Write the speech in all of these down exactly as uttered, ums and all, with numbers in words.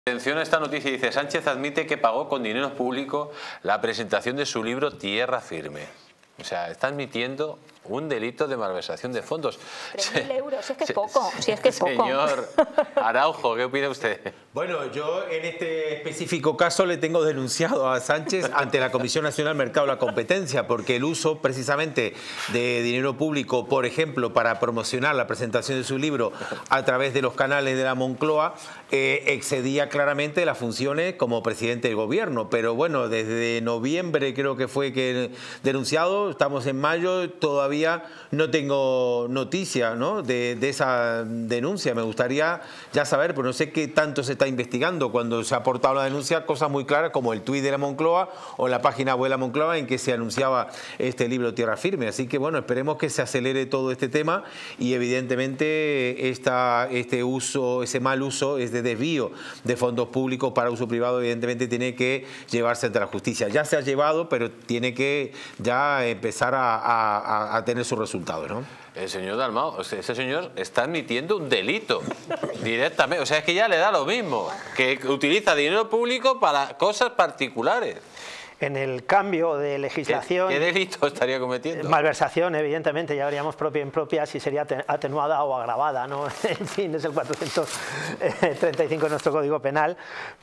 Atención a esta noticia, dice: Sánchez admite que pagó con dinero público la presentación de su libro Tierra Firme. O sea, está admitiendo un delito de malversación de fondos. tres mil euros, es que es poco, si es que es poco. Señor Araujo, ¿qué opina usted? Bueno, yo en este específico caso le tengo denunciado a Sánchez ante la Comisión Nacional del Mercado de la Competencia, porque el uso precisamente de dinero público, por ejemplo, para promocionar la presentación de su libro a través de los canales de la Moncloa, eh, excedía claramente las funciones como presidente del gobierno. Pero bueno, desde noviembre creo que fue que denunciado, estamos en mayo, todavía no tengo noticia, ¿no?, de, de esa denuncia. Me gustaría ya saber, pero no sé qué tanto se está investigando. Cuando se ha aportado la denuncia, cosas muy claras como el tuit de la Moncloa o la página web de la Moncloa en que se anunciaba este libro Tierra Firme. Así que bueno, esperemos que se acelere todo este tema y evidentemente esta, este uso, ese mal uso, este desvío de fondos públicos para uso privado, evidentemente tiene que llevarse ante la justicia. Ya se ha llevado, pero tiene que ya empezar a, a, a tener sus resultados, ¿no? El señor Dalmau, ese señor está admitiendo un delito directamente. O sea, es que ya le da lo mismo, que utiliza dinero público para cosas particulares. En el cambio de legislación... ¿Qué, qué delito estaría cometiendo? Malversación, evidentemente, ya veríamos propia en propia si sería atenuada o agravada, ¿no? En fin, es el cuatrocientos treinta y cinco de nuestro Código Penal,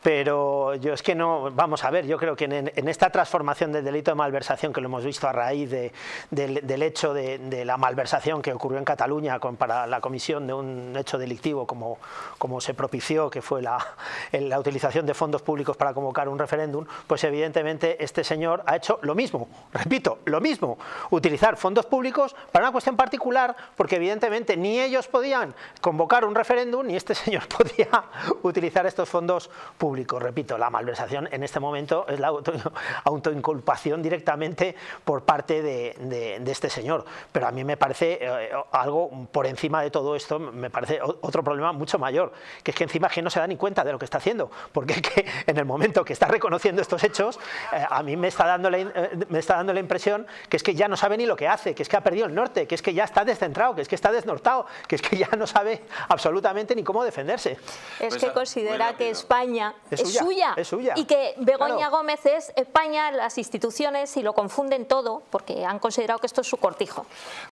pero yo es que no... Vamos a ver, yo creo que en, en esta transformación del delito de malversación, que lo hemos visto a raíz de, del, del hecho de, de la malversación que ocurrió en Cataluña con, para la comisión de un hecho delictivo como, como se propició, que fue la, la utilización de fondos públicos para convocar un referéndum, pues evidentemente este señor ha hecho lo mismo, repito, lo mismo, utilizar fondos públicos para una cuestión particular, porque evidentemente ni ellos podían convocar un referéndum, ni este señor podía utilizar estos fondos públicos. Repito, la malversación en este momento es la auto, autoinculpación directamente por parte de, de, de este señor, pero a mí me parece eh, algo por encima de todo esto, me parece otro problema mucho mayor, que es que encima que no se da ni cuenta de lo que está haciendo, porque es que en el momento que está reconociendo estos hechos, eh, a mí me está, dando la, me está dando la impresión que es que ya no sabe ni lo que hace, que es que ha perdido el norte, que es que ya está descentrado, que es que está desnortado, que es que ya no sabe absolutamente ni cómo defenderse. Es que considera que España es es suya, suya, es suya. Y que Begoña Claro. Gómez es España, las instituciones, y lo confunden todo porque han considerado que esto es su cortijo.